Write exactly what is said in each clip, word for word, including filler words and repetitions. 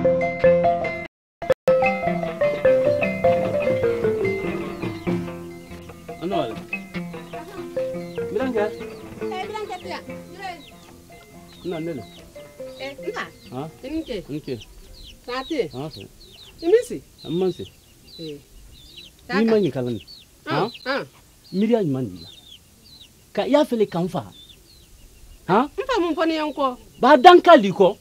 No, no, no. Eh, na. Ah? Inke. Inke. Sate. Ah, so. Imisi. Amansi. Eh. Ni manyi kalan. Ah? Ah. Miriya manyi la. Ka ya fele kanfa. Ha? Mfa mun fani yanko. Ba danka liko.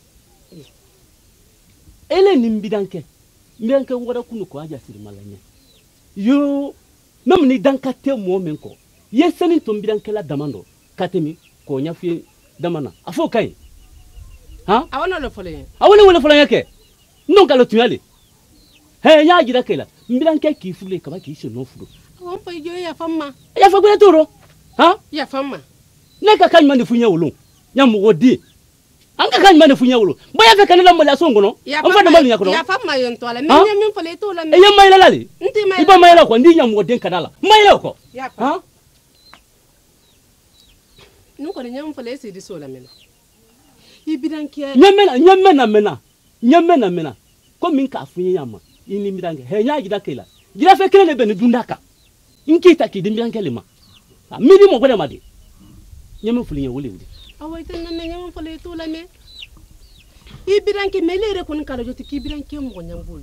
Ele ni mbidanke. Mbidanke wada kunu ko aja siri malanya. Yo nam ni danka te mo men ko. Yesani to mbidanke la damando. Katemi ko nyafi damana. Afo kai. Ha? Awana lo fole. Awana wala fole yake. Non ka lo tuyale. He nya jira kela. Mbidanke ki fule ka ba ki se no fulu. Awon fa jo ya famma. Ya fa gbe toro. Ha? Ya famma. Ne ka kan mane funya wolo. Nya mo wodi. An ka kan mane funya wolo. Boya fe kan la mo la songo no. An fa na mali yakoro. Ya famma yon to ala. Me nya min fole to la. E ya mai la lali. Nti mai. Iba mai la ko ndi nya mo den kanala. Mai la ko. Ya fa. Ha? Nu ko nya min fole se di so la mena. Ibidanke. Nyamena nyamena mena. Nyamena mena. Ko min ka funya yama. Ini midange. He nya jida kela. Jida fe kele ne be ni dundaka. Inkita ki di midanke lema. Midi mo kwede madi. Nyame fuli nya wole wudi. Awai tan nan nya min fole to la me. Ibidanke melere ko nkala joti ki ibidanke mo nyangul.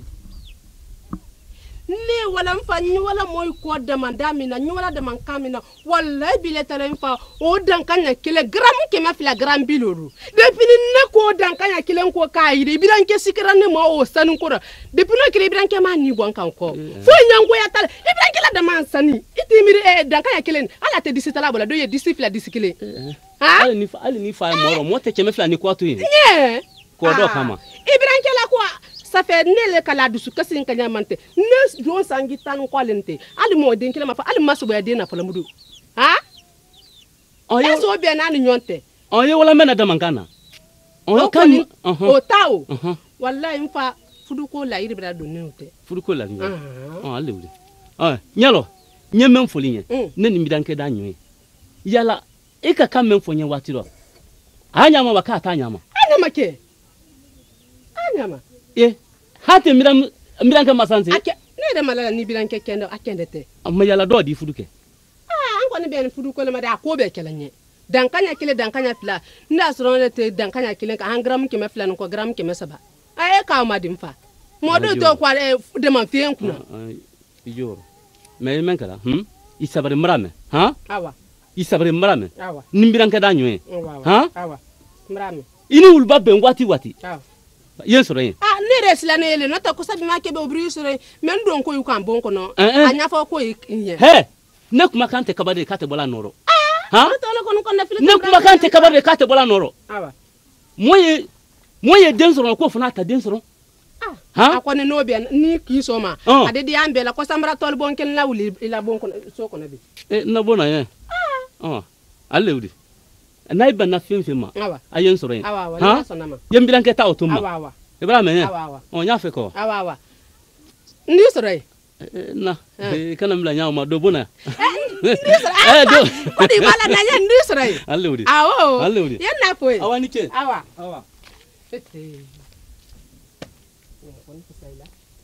Ne wala mfa ni wala moy ko demanda mina ni wala deman kamina wallahi bile tare mfa o dan kanya kile gram ke ma fila gram biloro depuis ne ko dan kanya kile ko kayire bidanke sikira ne mo o sanu ko depuis no kile bidanke ma ni bon kan ko fo nyango ya tale bidanke la deman sani itimiri e dan kanya kile ala te disitala bola do ye disifla disikile ha ali ni fa ali ni fa moro mo te cheme fila ni ko to yi ye ko do kama ibidanke la ko ça fait nele kala dusu kasi nkanya mante ne don sangi tan kwalente ali mo den kila mafa ali maso boya den na fala mudu ha oyo so be na ni nyonte oyo wala mena da mangana oyo kan o tawo wallahi mfa fudu ko la yiri bra do nute fudu ko la ni oh ale wuli ah nyalo nyemem folinye ne ni midanke da nyi yala e ka kan men fonye watiro anya ma baka ta anya ma anya make anya ma eh hate miram miranke masanse ake ne de malala ni biranke kendo akende te amma yala do di fuduke ah an ko ne ben fudu ko le ma da ko be kelanye dankanya kile dankanya fla nda soronle te dankanya kile ka han gram ke me fla ko gram ke me saba ay ka ma dimfa modu to kwa de man fien kuna yoro me men kala hm isabare mrame ha awa isabare mrame awa nimbiranke da nywe ha awa mrame ini ulba ben wati wati awa yen soro yen ah ne resla ne ele no to ko sabi ma ke be obri soro men don ko yu kan bon ko no anya fa ko yin he ne kuma kan te kabade ka te bola noro ha to lo ko no na fili ne kuma kan te kabade ka te bola noro awa moye moye den soro ko funa ta den soro ah ha ko ne no be ni ki so ma ade di ambe la ko samra tol bon ken la wuli la bon ko so ko na bi eh na bona yen ah alle wudi na iba na fin fin ma ayen soro yen awa awa na so na ma yen bilanke ta otumma awa awa Ibrahim yen awa awa on nya fe ko awa awa ndi soro e na kana mla nya ma do bona ndi soro eh do ko di bala na yen ndi soro e alle wudi awo alle wudi yen na foi awa ni che awa awa fete on ko sai la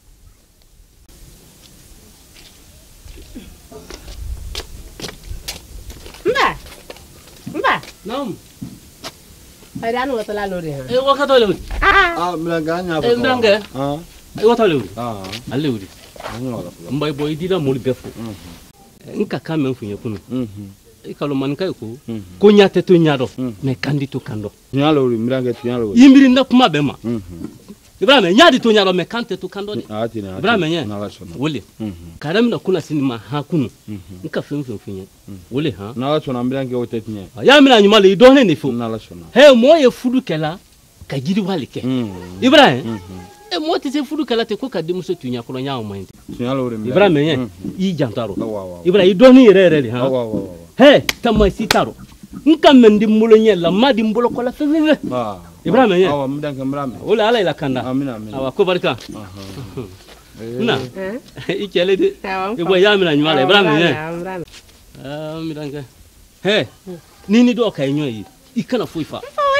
mba mba nam ay danu wata la lori ha e wakato le ah mlanga nya e mlanga ah e wata le ah alle wudi anyo mbay boy dira mo befu nka kamen funye kunu mhm e kalo man kay ko ko nyate to nyado me kandito kando nyalo ri mlanga tu nyalo yimbiri na kuma be ma mhm Ibrahim nyadi to nyado me kante to kando ni ah tina Ibrahim nya na la sona wole mhm karam na kuna sinima ha kunu mhm nka fen fen funye wole ha na la sona mlanga o tetnya ya mina nyuma le do ne ni fu na la sona he mo ye fudu kala ka jiri walike mhm Ibrahim e mo ti se fudu kala te ko ka de muso tunya ko nya o mande nyalo ri Ibrahim nya yi jantaro awa Ibrahim do ni re re ha awa awa he tamma sitaro nka mendi mulo nyela madi mbolo ko la fefefe ah Ibrahim nya awa mlanga mrame wala ala ila kanda amina amina awa ko barka aha na eh ikele de e boy ya mina nyuma la Ibrahim nya ah mi danka he nini do kay nyoyi ikana fuifa fa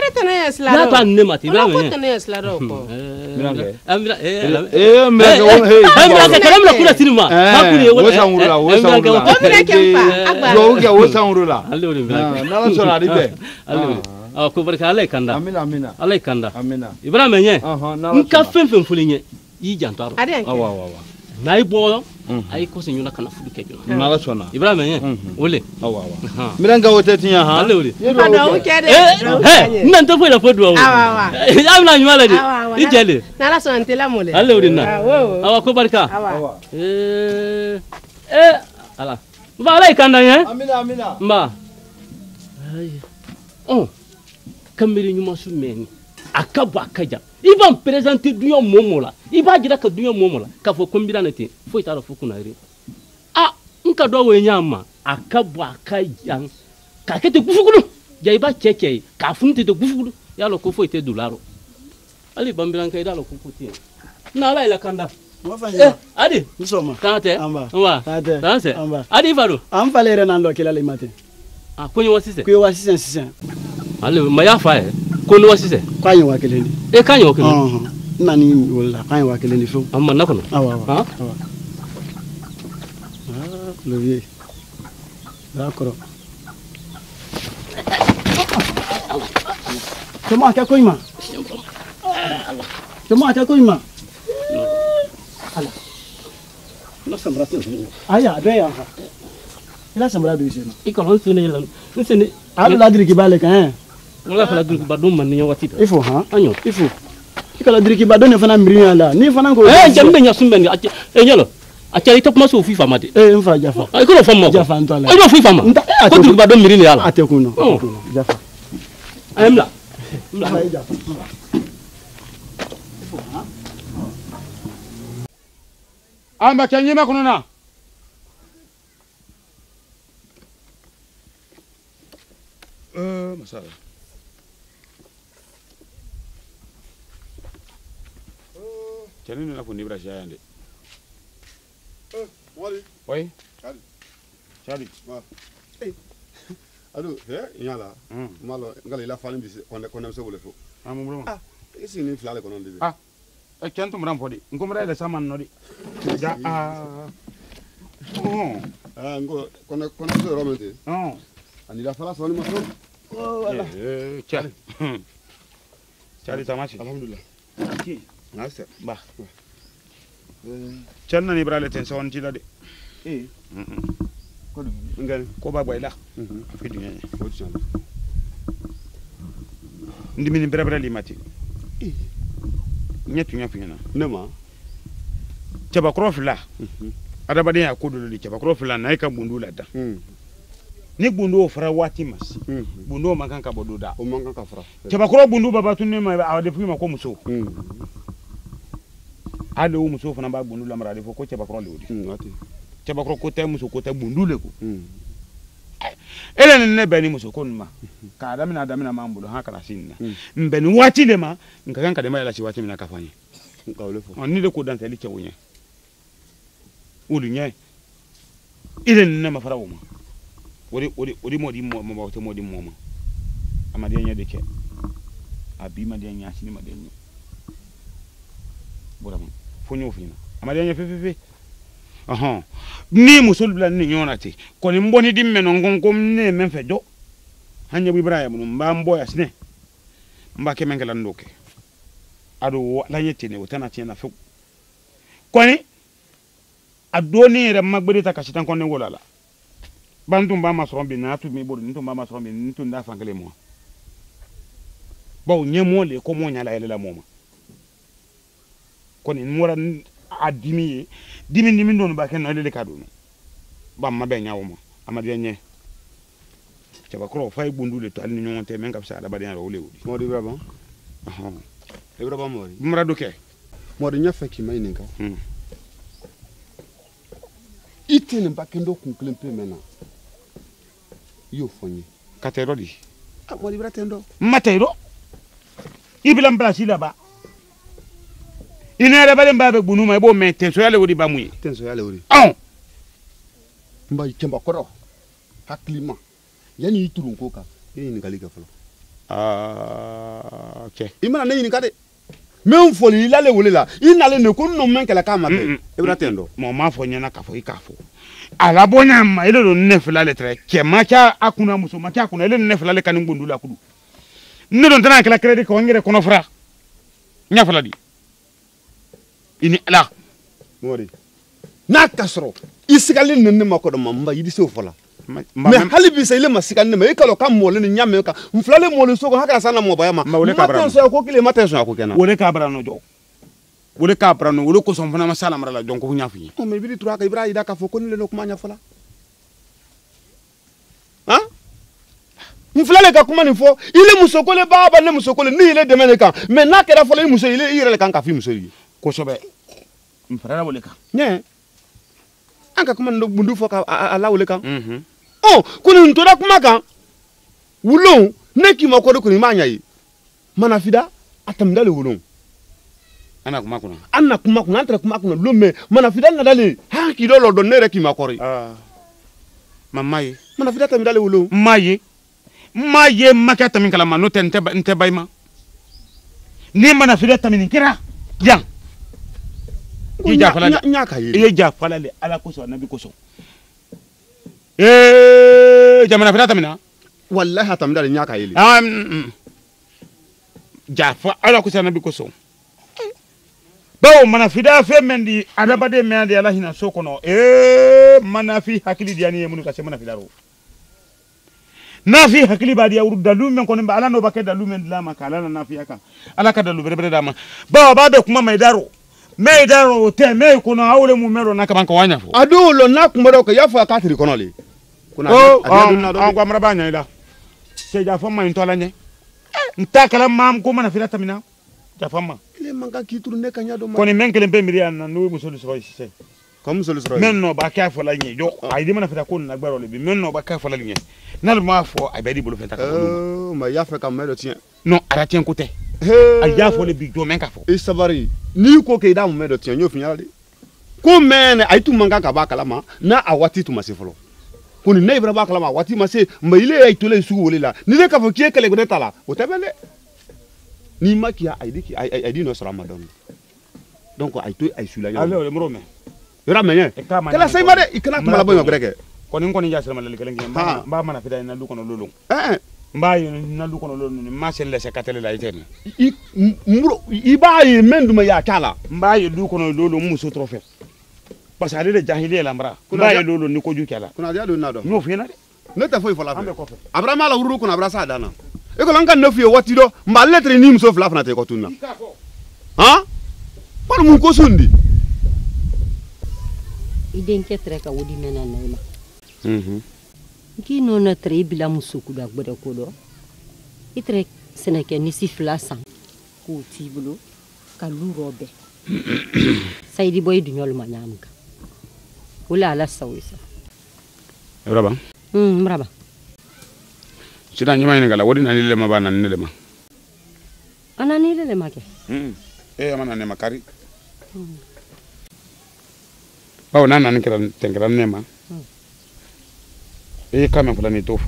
yɛrɛ tɛnɛ ye sila n'a to a ni ne ma ten i b'a mɛn. ko tɛnɛ ye sila dɔ kɔ. Mirankɛ. ee Mirankɛ kɛlɛ mina kula sini ma. o sanwuru la o sanwuru la. o Mirankɛ fa a ba. o kɛ o sanwuru la. ale o de Mirankɛ. n'ala sɔnna a di bɛɛ. ale o de ɔ ko barika ala ye kanda. amina amina. ala ye kanda. amina. i b'a mɛn ɲɛ. n ka fɛn fɛn fɔli ɲɛ i y'i janto a rɔ. a de awɔ awɔ awɔ. n'a ye bɔ a ye kɔsɔn ɲɔna kana fudu kɛ joona. n'ala sɔnna. i b'a mɛn ɲɛ o le. awɔ awɔ. Mirankɛ o tɛ tiɲɛ han. ale o de. a dɔw kɛ dɛ. n na n tɛ foyi la fo duwawu. awɔ awɔ. a bɛna ɲuman la de. i jɛ de. n'ala sɔnna n tɛ lamɔ dɛ. ale o de na. awɔ ko barika. awɔ. ee ee ala. n ba ala ye kanda ɲɛ. amina amina. n ba. ayi ɔ kanbere ɲuman su mɛnni a ka bɔ a ka jan i b'an présenter duɲɔ mɔ mɔ la i b'a jira ka duɲɔ mɔ mɔ la k'a fɔ ko n bira ne ten foyi t'a la fo kunnayiri a n ka dɔ o ye ɲa ma a ka bɔ a ka jan k'a kɛ ten gufugulu ja i b'a cɛ cɛ ye k'a funu ten ten gufugulu i y'a lɔ ko foyi tɛ don la rɔ hali banbirankɛ i t'a lɔ ko ko tɛ yen n'ala yɛlɛ kanda. Eh, adi. Nsoma. Tante. Amba. Amba. Tante. Tante. Amba. Adi fado. Am falere nan lo kila le mate. Ah, ko nyi wasise. Ko wasise sisen. Ale ma ya fa e. Ko ni wasise. Kwa nyi wakele ni. E ka nyi wakele. Oh. Nani wala kwa nyi wakele ni fo. Amma na kono. Awa awa. Ha? Awa. Ah, le vie. D'accord. Comment à quoi il m'a? Comment à quoi il m'a? Ala. No sambra tu. Aya, be ya. Ila sambra du sino. Iko sene la. Sene. Ala la diri ki bale kan. Wala fala diri ki ba dum man ni wati. Il faut ha. Anyo. Il faut. Ika la diri ki ba don fana miri ala. Ni fana ko. Eh, jambe nya sumbe ni. E nyalo. Acha ita kuma so fi famate. Eh, mfa jafa. Ay ko famo. Jafa ntola. Ay ko fi fama. Ko diri ba dum miri ni ala. Ate kuno. Jafa. Ayemla. Mla. Jafa. Amba kenyima kununa. Euh, masala. Euh, chani nuna fundi bra shayande. Euh, Wali. Oui. Chali. Chali. Wa. Eh. Alo, eh, yala. Hmm. Malo, ngali la fani bisi konde konde mse wole fo. Ah, mon broma. Ah, isi ni flale kono ndibi. Ah. E kentu mram fodi. Ngumra ile saman nodi. Ja ah. Oh. Ah, ngo konde konde mse romente. Oh. Ani la fala soni maso. Oh, wala. Eh, chali. Chali tamashi. Alhamdulillah. Ki. Nasa. Ba. Eh, Channa ni brale ten sawon ci la de. eh. Mhm. Ko ngani. Ko ba boy la. Mhm. Fi di ngene. Ko chan. Ndimi ni bra bra limati. Eh. Nyetu nyafu nyana. Nema. Chaba krofla. Mhm. Adabade ya kodolo di chaba krofla na ka bundu la da. Mhm. Ni bundu o fara wati mas. Mhm. Bundu o makan ka bodo da. O manga ka fra. Chaba kro bundu baba tunne ma awade fu ma ko muso. Mhm. Ade o muso fana ba bundu la mara de fo ko chaba kro le odi. Mhm, ati. Chaba kro ko te muso ko te bundu le ko. Mhm. Ele ne ne bani muso ko nma. Ka adamina adamina mambulo ha kana sinna. Mbeni wati le ma nkakan ka de ma la ci wati mina ka fanye. Ka wole fo. On ni de ko dan tali chewo nye. Ulu nye. Ile ne ma fara woma. Odi odi odi modi mo mo te modi mo ma. Amade nya de ke. Abi ma de nya sini ma de nya. Bora mo. Fonyo fina. Amade nya fe fe fe. Aha. Ni musul bla ni nyona te. Ko ni mboni dimme no ngonkom ne men fe do. Hanya bu Ibrahim no mba mbo ya sine. Mba ke mengela ndoke. Ado la yete ne wotana tiena fe. Ko ni adoni re magbede ta kashitan ko ne wolala. Bantu mba ma sombe na tu mi bodo ntu mba ma sombe ntu nda fangele mo. Ba nyemo le ko mo nyala ele la moma. Ko ni mora adimi dimi dimi ndonu ba ken no ele ka do no. Ba ma be nyawo mo. Amade nye. Chaba kro fay bundu le to al ni nyonte men ka sa da ba den ro le wudi. Modi braba. Aha. E braba modi. Mura do ke. Modi nyafa ki mai ninka. Hmm. Ite ne bakendo kunklempe mena. Yo fonye. Katero di. Ah, modi bra tendo. Matero. Ibilam Brazil ba. Ina re bale mba be bunu ma bo mente so yale wodi ba muyi. Tenso yale wori. Ah. Mba chemba koro. Haklima. Yani iturun koka. Yini ngali ka falo. ah ok i mana ne ɲininka de men foli i lale wele la i nale ne ko no men kɛlɛ k'a ma bɛn i bɛna ten dɔ mɔ m'a fɔ ɲɛna k'a fɔ i k'a fɔ a labɔɲa ma ile don ne fila le tɛrɛ cɛ ma kɛ a kunna muso ma kɛ a kunna ile ne fila le ka nin gundu la kudu ne don tɛna kɛla crédit kɛ n yɛrɛ kɔnɔ fara n y'a fɔla di i ni ala mɔri n'a ka sɔrɔ i sigalen ne ne ma kɔdɔ ma n ba i di se o fɔ la mais hali bi sa ile ma siga ne ma e kalo ka mɔlen ni ɲamɛ ka n filale mɔlen so ko hakɛ sa na mɔbaya ma wole ka bara ma tɛn ko kile ma tɛn so ko kɛna wole ka bara no jɔ wole ka bara no wole ko sɔn fana ma sala mara la jɔn ko ɲa fi o mais biri tura ka ibra ida ka fɔ ko ne le kuma ɲa fɔla han n filale ka kuma nin fɔ ile muso ko le baba ne muso ko le ni ile dɛmɛ ne kan mais n'a kɛra fɔlɔ i muso ile i yɛrɛ le kan ka fi muso ye kosɛbɛ n farala wole kan ɲɛ an ka kuma nin bundu fɔ ka a la wole kan mhm oh ko nin tora kuma kan wulon ne k'i ma ko de ko ni ma ɲa ye mana fida a tɛmɛda le wulon ana kuma kuna an na kuma kuna an tɛra kuma kuna lon mais mana fida nadale han k'i dɔ lɔ dɔn ne yɛrɛ k'i ma kɔrɔ ah mama ye mana fida tɛmɛda le wulon ma ye ma ye ma kɛ tɛmɛ kalama n'o tɛ n tɛ n tɛ ba i ma ni mana fida tɛmɛ nin kɛra yan i jafala le n y'a ka ye i ye jafala le ala kosɔn nabi kosɔn eh jamana fida tɛmɛna wallahi a tɛmɛda le n y'a ka ye ah jafa ala kosɔn nabi kosɔn bawo mana fida fɛn min di adamaden mɛn di ala hinɛ so kɔnɔ eh mana fi hakili diya ni ye minnu ka se mana fida ro n'a fi hakili b'a diya dalu min kɔni ala n'o b'a kɛ dalu min dilan ma k'ala na fiya kan ala ka dalu bɛrɛ bɛrɛ d'a ma bawo b'a bɛ kuma ma i daro mɛ i daro o tɛ mɛ i kɔnɔ aw le mun mɛ dɔn n'a kaban ka wa ɲɛfɔ a don lo n'a kuma dɔ kɛ y'a fɔ a k'a tiri kɔnɔ le ko an ko amara b'a ɲɛ i la cɛ jafa ma in tɔla ɲɛ n ta kala ma ko mana fida tɛmɛna jafa ma ile man ka k'i turu ne ka ɲa dɔ ma kɔni mɛ kelen pe miiri yan na n'o ye muso sɔrɔ sisan ka muso sɔrɔ mɛ nɔ b'a kɛ fɔla ɲɛ jɔ a yi di mana fida ko nin lagbara le bi mɛ nɔ b'a kɛ fɔla ɲɛ n'ale m'a fɔ a bɛ di bolo fɛn ta ka bolo ma y'a fɛ ka mɛ dɔ tiɲɛ non ara tiɲɛ ko tɛ a y'a fɔ le bi jɔ mɛ ka fɔ i sabari n'i ko k'i da mun mɛ dɔ tiɲɛ n y'o f'i ɲɛna de ko mɛ a yi tun man kan ka b'a kalama n'a a waati tun ma se fɔlɔ ko nin ne yɛrɛ b'a kalama a waati ma se mɛ ile y'a tolen sugu wele la ni ne k'a fɔ k'i ye kɛlɛ ne ta la o tɛ bɛn dɛ n'i ma k'i a yi a yi nɔ sɔrɔ a ma dɔn donc a yi to a yi su la ɲɔgɔn ale o le mɔrɔ mɛ yɔrɔ mɛ ɲɛ kɛlɛ sɛyi ma dɛ i kana kuma labɔ ɲɔgɔn wɛrɛ kɛ kɔni n kɔni y'a sɛrɛ ma lali kelen kɛ n b'a mana fida na du kɔnɔ lolo ɛɛ n b'a ye na du kɔnɔ lolo ni ma se lɛsɛ ka tɛlɛ la i tɛ nin i muro i b'a ye mɛ duma y'a k'a la n b'a ye du kɔnɔ lolo n muso tɔrɔ fɛ parce que ale de jahiliya la mara n b'a ye lolo ni kojugu kɛ la kunnadiya don n'a dɔn n y'o f'i ɲɛna dɛ ne tɛ foyi fɔ la an bɛ fɛ kɔfɛ abrahama la wuru kunna abra sa dana e ko an ka ne f'i ye waati dɔ n b'a lettre ni muso fila fana tɛ ko tunna han wali mun ko sundi i denkɛ tɛrɛ ka wodi mɛna na i ma mhm k'i nɔ na tɛrɛ i bila muso kuda gbɛdɛ ko dɔ i tɛrɛ sɛnɛkɛ nisi fila san k'o t'i bolo ka lu rɔ bɛɛ sayidi bɔ i duɲɔli ma ɲaamu kan o le ala sawo sa raba mm mraba sida nyama ɲininka la wodi na ni le ma ba na ni le ma ana ni le ma kɛ mm e ya mana ne makari bawo na nan kira tenkira ne ma e ka men fulani to fo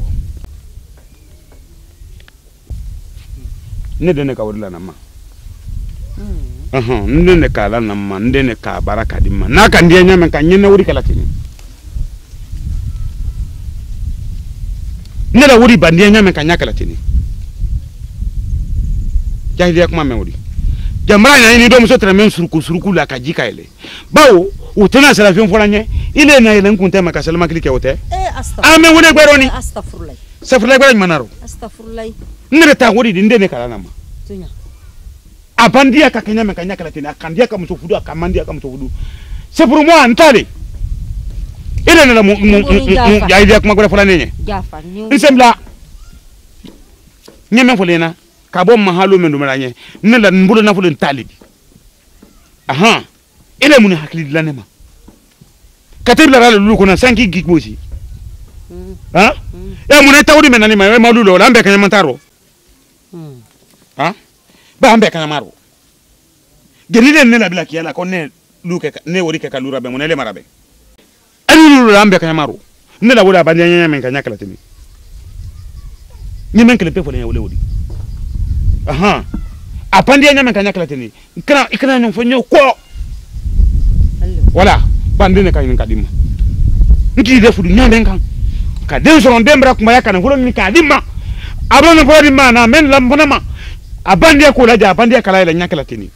ne de ne ka wodi la na ma aha ne ne ka la na ma ne ne ka baraka di ma na ka ndiye nyame ka nyene wodi kala tini ne la wodi bandiye nyame ka nyakala tini jahiliya kuma men wodi jamara nya ni do muso tere men suruku suruku la ka jika ile bawo o tena sala fion fola nye ile na ile nkunte maka salama klike wote eh astaghfirullah ame woni gbero ni astaghfirullah safurla gbero manaro astaghfirullah ne ta wodi dinde ne kala na ma tunya abandia ka kenya meka nyakala tena akandia ka muso fudu akamandia ka muso fudu c'est pour moi antale ile na mu ya idea kuma gbero fola nenye jafa ni nsembla nyeme folena ka bom mahalo men dumala nye ne la mbulo na fulen talibi aha ile muni hakili la nema katibla la lulu kuna cinq gig bosi ha ya muni tawdi men nani ma malulo la ambe kanya mantaro ha ba ambe kanya maro genile ne la blaki ala ko ne luke ne wori ke kalura be monele marabe ani la ambe kanya maro ne la wola ba nyanya men kanya kala timi ni men kele pe fo le wole wodi aha apandi nyame kanya kala teni kana ikana nyom fonyo ko wala bande ne kany kadima nki de fudu nyande kan ka den so ndembra kuma yakana fulo ni kadima abana fodi mana men lambona ma abandi ko la ja abandi kala ila nyakala teni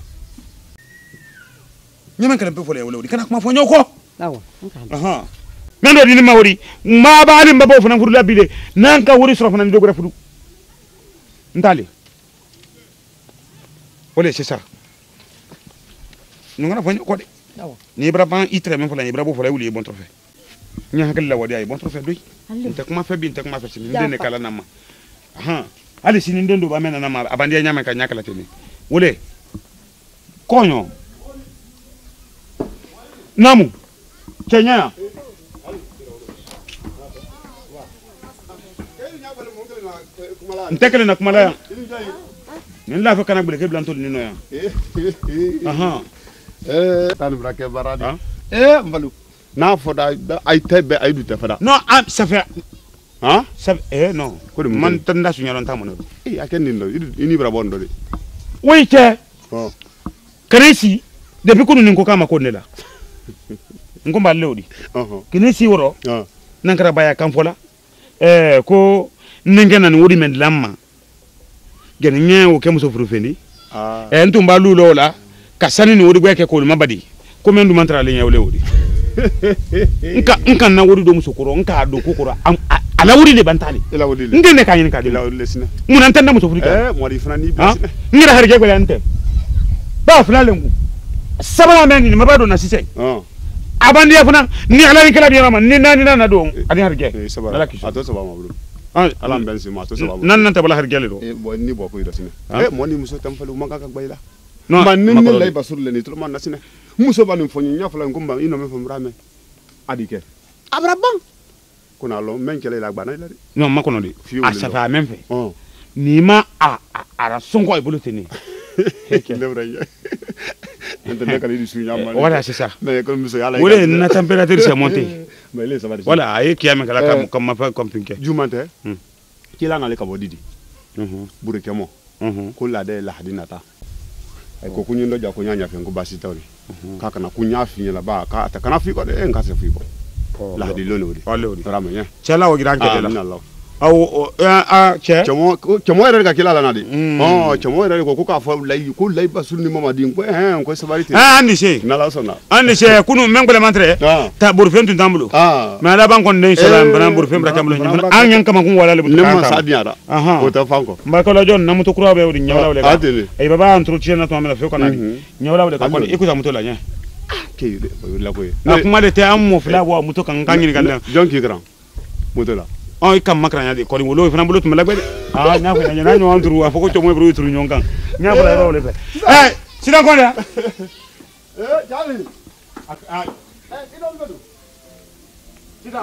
nyame kala pe fole wala kana kuma fonyo ko awa aha nando dini mawri ma baali mbabo fana fudu labide nanka wori soro fana ndogora fudu ndale olé c'est ça nous ngana fonyo ko de ni bra ban itre men fala ni bra bo fala wuli bon trophée nya hakal la wadi ay bon trophée doy nta kuma fe bi nta kuma fe sin ndene kala nama aha ali sin ndendo ba mena nama abandi nyama ka nyakala tene olé konyo namu kenya ntekele na kumala ya nila fa kana gbele ke blanto ni no ya aha eh tan brake baradi eh mbalu na foda ay tebe ay du tefada non ah ça fait hein ça eh non man tanda sunya lon tamono eh aken ni no ini bra bondo de oui ke oh kanesi depuis kunu ninko kama ko nela ngomba lewdi oh kanesi woro ah nankara baya kamfola eh ko ningena ni wodi men lamma gen nyewo ke muso frufendi ah e ntumba lulo la kasani ni wodi gweke ko mabadi ko men du mantra le nyawle wodi nka nka na wodi do muso koro nka do kokoro ala wodi de bantali ila wodi le ngene ka yin ka de ila wodi le sina mun antanda muso frika eh mo di fana ni blasina ngira harge ko lante ba fulale ngu sabala men ni mabado na sise ah abandi ya funa ni ala ni kala bi rama ni nani na do adi harge eh sabara ato sabama bro ala ben si ma to sababa nan nan tabala harge le do eh bo ni bo ko ida sina eh mo ni muso tam falu manga ka bayla non man ni ni lay basul le ni to man na sina muso banu fonyo nyafala ngumba ino me fam rame adike abrabam kuna lo men kele la gbana ila de non makono de a safa men fe oh ni ma a ara sonko e bolo teni lebra ya ente kala di sunya ma voilà c'est ça mais comme muso yalla wala na température c'est monté mais les ça va voilà ay kiyame kala kam comme ma fa comme pinke jumante kila ngale ka bodidi mhm bure kemo mhm ko la de la hadinata ay ko kunyo ndo ja ko nyanya fe ngo basi tawri kaka na kunya fi la ba ka ta kana fi ko de en ka se fi ko la hadi lolo wodi wala wodi rama nya chala o giran kete la Allah aw a che chamo chamo era ka kila la nadi oh chamo era ko ko ka fa lay ko lay basul ni mama din ko eh ko sabarite ah andi che na la sona andi che kunu mengole mantre ta bur fentu tambulo ah mais la ban kon den salam bana bur fem rakamlo nyam an nyan kama kun wala le ne ma sadiara aha o ta fanko mba ko la jon namuto kura be wodi nyawla wala ay baba entretien na to amela fe ko na nyawla wala ko ikuta muto la nya ke la ko na kuma de te ammo fla bo muto kan ngani kan jonki grand muto la on kam makra de ko wolo fana bolo tum la gbede ah nya ko nya nya on turu afoko to mo bro turu nyonkan nya bla ro le fe eh sina ko ya eh jali ah eh kidon bedu sina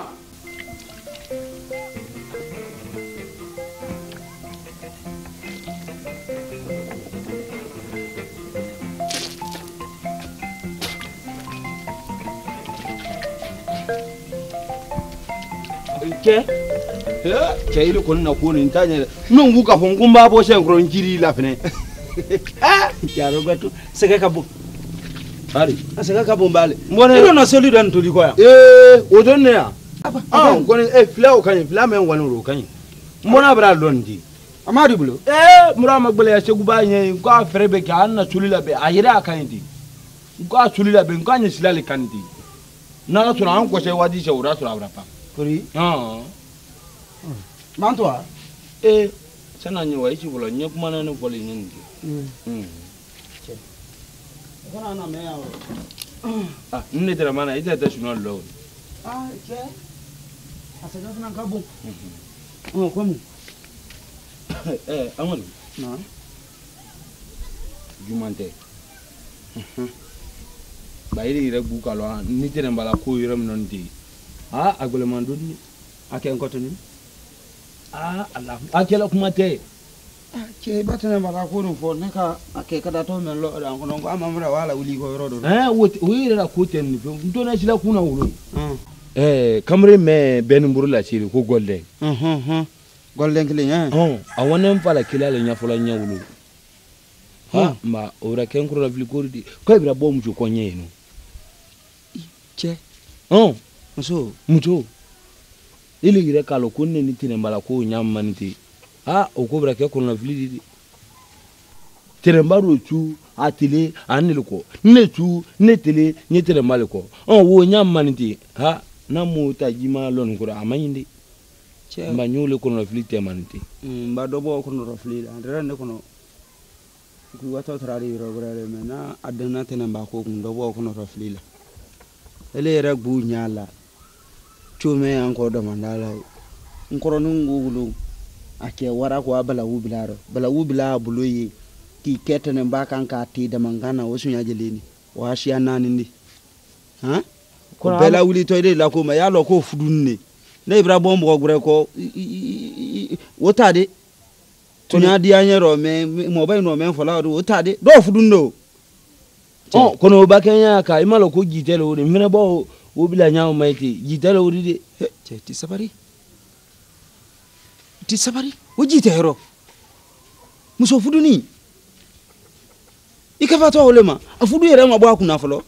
ke ke ile kon na ko ni tanya non gu ka fon gumba bo sen kron jiri la fene ah ya robeto sega ka bu ari sega ka bu mbale mbone ino na soli dan to di ko ya eh o don ne ya ah ko ni eh fla o kan fla men wanu ro kan mbona bra don di amari bulo eh mura magbele ya segu ba yen ko afere be ka na soli la be ayira kan di ko soli la be ko anya silale kan di na to na an ko se wadi se ura to abra pa kuri ah mantoa eh sana nyi wa ichi bulo nye kuma na no poli nyingi mm kana na me ya ah nne dira mana ida ta suno lo ah ke asega fana ka bu oh komi eh amadu na jumante bayiri ire bu ka lo ni tere mbala ko yire non di ah agbele man dodi aken ko tuni ah allah akela kuma te ke batana bara ko no fo naka ake kada to men lo da ko non ko amamra wala wuli ko rodo eh woti wire la ko ten ni to na sila kuna wulo hmm eh kamre me ben mburu la siri ko golde hmm hmm golden kile nya oh awonen fala kila le nya fola nya wulo ha mba ora ken kro fili ko di ko bira bo mu ko nye no che oh muso muso ile gira kalo ko ne ni tine mbala ko nyam maniti ha o ko bira ke ko na fili di tere mbaro tu atele anile ko ne tu ne tele ni tere mbale ko oh wo nyam maniti ha na mu ta jima lon ko amayinde che mba nyole ko na fili te maniti mba dobo ko no fili da ne ko no ku wato trari ro brale mena adana tene mba ko ndo bo ko no rafli la ele rek bu nyala chume anko do mandala nkoro nungulu ake wara ko bala wubilaro bala wubila buloyi ki ketene mba kan ka ti de mangana wosu nyaje leni wa shi anani ndi ha ko bela wuli to de la ko ma yalo ko fudunne ne ibra bombo gure ko wotade tunya di anyero me mo bay no me fola do tade do fudundo oh kono ba kenya ka imalo ko gitelo ni mena bo wo bila nyaaw mayti gitelo wudi de che ti sabari ti sabari wo gitero muso fuduni ikafa to olema afudu yere ma bo akuna folo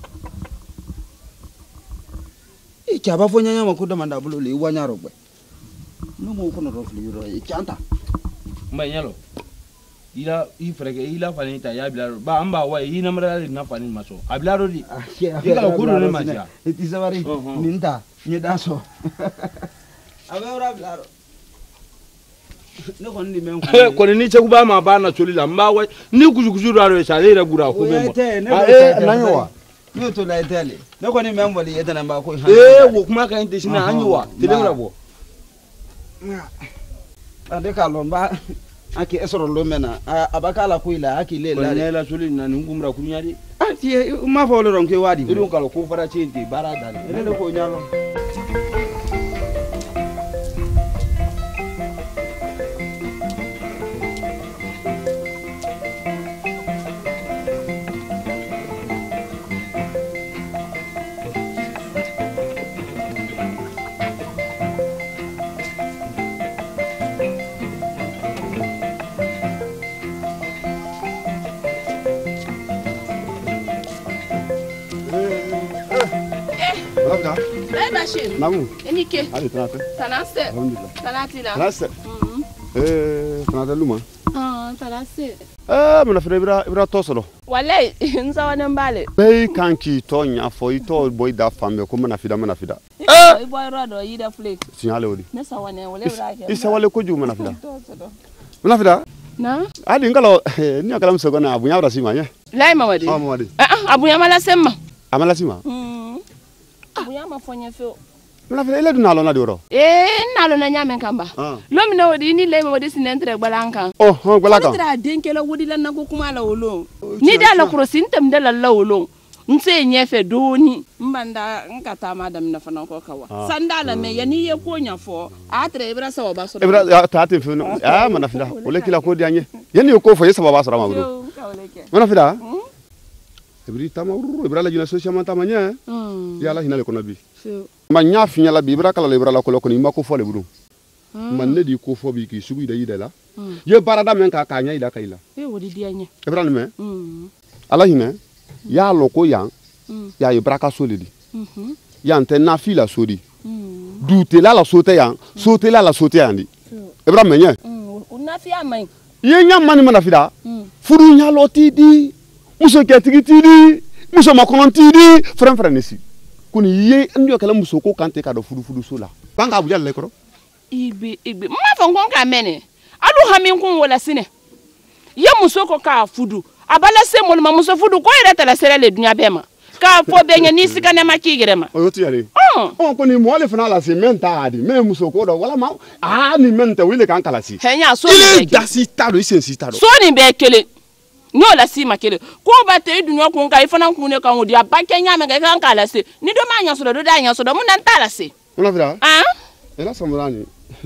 e chaba fo nyanya ma ko da manda bulo le wanya rogbe no mo ko no ro fili ro e chanta mba nyalo ila ifreke ila fanita ya bilaro ba amba wa ina mara na fani maso abilaro di ila guru ne maja ti sabari ninta ni daso abera bilaro ne ko ndi men ko ni che kuba ma ba na choli la mba wa ni kuju kuju ro ro sale ra gura ko memo eh nanyowa ni to la tele ne ko ni men boli yeta na ba ko eh wo kuma ka inte shina anyowa tele ra bo ade ka lomba aki esoro lomena abakala kuila aki le la ne la soli na ngumra kunyadi ati ma fa lo ronke wadi ilu kala ko fara chinti barada ne ko nyalo Namu. Enike. Ali tanate. Tanase. Alhamdulillah. Tanate la. Tanase. Mhm. Eh, tanate luma. Ah, tanase. Eh, mena fere ibra ibra tosolo. Wale, nza wana mbale. Bei kanki to nya fo ito boy da fambe ko mena fida mena fida. Eh, boy rodo yida flake. Signale odi. Nesa wana wale brake. Isa wale ko ju mena fida. Mena fida? Na? Ali ngalo ni akala msoko na abunya bra sima nya. Lai mamadi. Ah mamadi. Ah, abunya mala semma. Amala sima? Mhm. Abunya mafonya feo. Mena fida ile dunalo na dioro. Eh, nalo na nyame kamba. Ah. Lomi na wodi ni lai mamadi sinentre gbalanka. Oh, oh gbalaka. Tra denkela wodi la na ko kuma la wolo. Ni da la krosin tem de la la wolo. Nse nyefe doni mbanda nkata madam na fana ko kawa sandala me yani ye ko nyafo atre ibra sawa ba so ibra ta te fe no ah mana fida ole kila ko dianye yani ko fo yesa baba so rama bro mana fida ibri tama ibra la jina social manta manya ya la hinale ko nabi ma nya finya la bi ibra kala ibra la ko ko ni mako fo le bro man ne di ko fo bi ki subi da yida la ye barada men ka ka nya ida kaila e wodi dianye ibra me ala hina ya loko yang ya ibraka solidi ya nte na fila sodi du te la la sote yang sote la la sote yandi ibra menye una fi amai ye nya mani mana fida furu nya loti di muso ketigi ti di muso makonon ti di fran fran nesi kuni ye ndio kala muso ko kante ka do furu furu sola banga abuja le koro ibe ibe ma fa ngon ka mene alu hamin kun wala sine ye muso ko ka fudu abala se mo ma muso fudu ko ireta la sere le dunya bema ka fo be nya ni sika ne ma kigire ma o ti yare on ko ni mo le fana la se menta adi me muso ko do wala ma ah ni menta wile kan kala si henya so ni be dasi tado isen si tado so ni be kele no la si ma kele ko ba te dunya ko ka ifana ku ne kan odi abake nya me kan kala se ni do ma nya so do da nya so do mun nan tala se ona vira ah ela samurani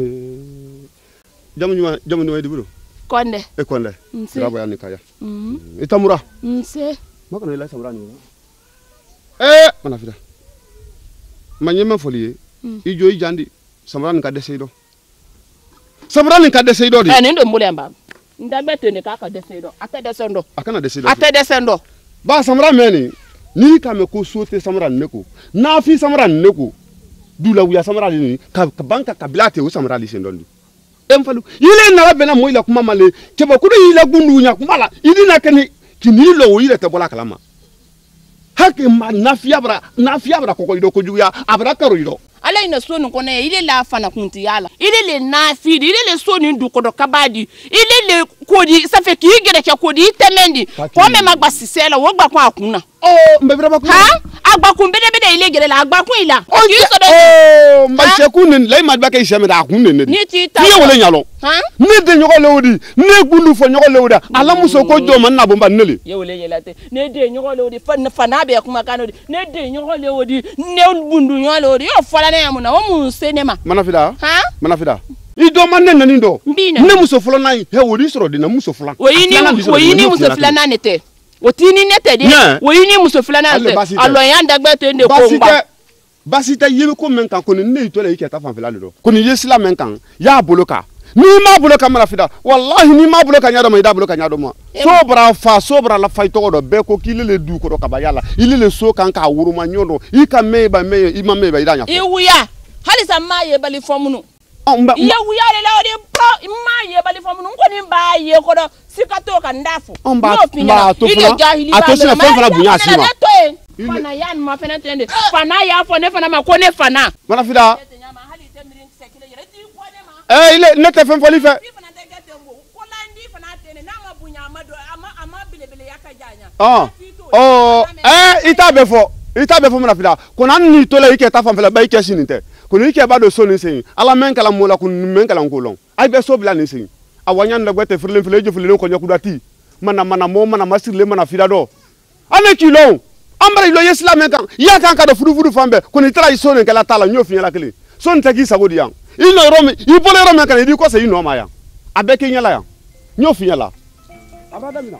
jamu nyuma jamu no edi bro konde e konde rabo ya ni kaya mhm itamura nse makana ila samurani eh mana fida manyema folie ijo ijandi samurani ka deseido samurani ka deseido di eh ndo mbule amba ndagbe to ne ka ka descendo ate descendo akana descendo ate descendo ba samra meni ni ka me ko sote samra nneko na fi samra nneko dula wuya samra ni ka banka kabila te o samra li sendondi emfalu ile na bena mo ila kuma male keba kudo ile gundu nya kuma la idina kani kinilo wo ile te bola kalama hake ma nafia bra nafia bra ko ko ido ko juya abra karo ido ala ina so ni kone ile la fana kunti yala ile le nafi ile le so ni du ko do kabadi ile le kodi ça fait ki gere ke kodi temendi ko me magba sisela wo gba ko akuna oh mbebra ba ko ha agba kun bede bede ile gere la agba kun ila ki so do oh mba sheku ne lay ma ba ke sheme da kun ne ni ti ta ni wole nyalo ha ni de nyoko lewdi ne gundu fo nyoko lewda ala muso ko jo man na bomba nele ye wole yelate ne de nyoko lewdi fa fana be kuma kanodi ne de nyoko lewdi ne gundu nyoko lewdi yo fola ne amuna o mu senema manafida ha manafida ido man ne nani do ne muso folo nan he wodi soro de na muso folo oyini oyini muso folo nan nete otini nete de oyini muso folo nan nete alo yan dagbe to ne ko ngba basita yebe ko men kan ko ne to le yike ta fan fela do ko ni yesila men kan ya boloka ni ma boloka manafida wallahi ni ma boloka nya do ma ida boloka nya do ma sobra fa sobra la fay to do be ko ki le du ko do ka ba yalla ile le so kan ka wuru ma nyodo i ka me ba me i ma me ba ida nya i wuya halisa ma ye bali fomunu iya wuya le la odi pro ma ye bali fomunu ko ni ba ye ko do sikato ka ndafu no fina ile jahili ba ato se fa fara bunya asima fana yan ma fena tende fana ya fo ne fana ma ko ne fana manafida eh ile ne te fen foli fe ah oh eh ita be fo ita be fo manafida ko nan ni to le ike ta fan fela ba ike sininte ko ni ike ba do so ni sin ala men kala mo la kun men kala ko lon ay be so bla ni sin awanyan da gwete firlen fele je fele ko nyaku dati mana mana mo mana masir le manafida do ane kilo ambara ilo yesla men kan ya kan ka do fudu fudu fambe ko ni tra iso ne kala tala nyofi la kele so ntagi sagodi yang ino rome i pole rome kan di ko se ino ma ya abeke nyala ya nyofi nyala abada mina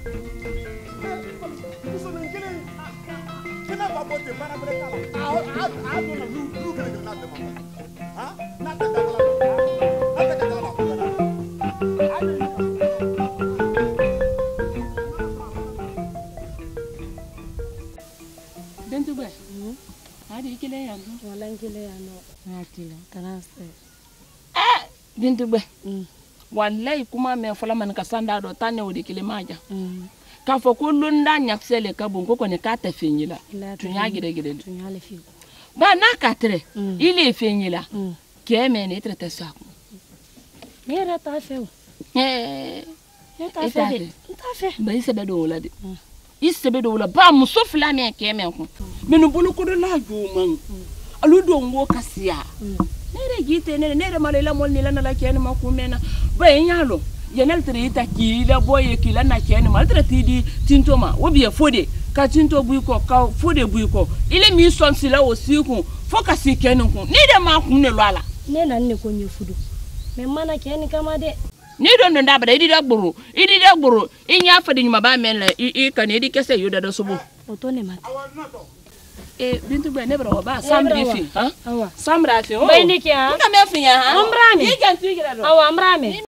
Bentugbe adi kile ya no wala kile ya no atila tanase eh Bentugbe wallahi kuma me fola man ka sanda do tane wodi kile maja ka fo ko lunda nyaksele ka bon ko ne ka ta fenyila tunya gide gide tunya le fi ba na ka tre ile fenyila ke me ne trete sa ko ne ra ta fe eh ta fe ta fe ba ise be do wala de ise be do wala ba muso fla me ke me ko menu bulu ko do la juman alu do ngo kasia nere gite nere nere malela mol ni lana la kene makumena ba yalo yenel trita kila boye kila na kene mal tretidi tintoma wobi e fode ka tinto buiko ka fode buiko ile mi son sila osiku foka sikene ku ni de ma ku ne lwala ne na ne ko nyefudu me mana kene kama de ni don don dabada idi da gburu idi da gburu inya fadi nyuma ba men la i kan idi kese yoda da subu oto ne mate eh Bentugbe ne bra ba samri fi ha awa samra fi o bay ni ki ha nga me fi ya ha amrame yi kan ti gira do awa amrame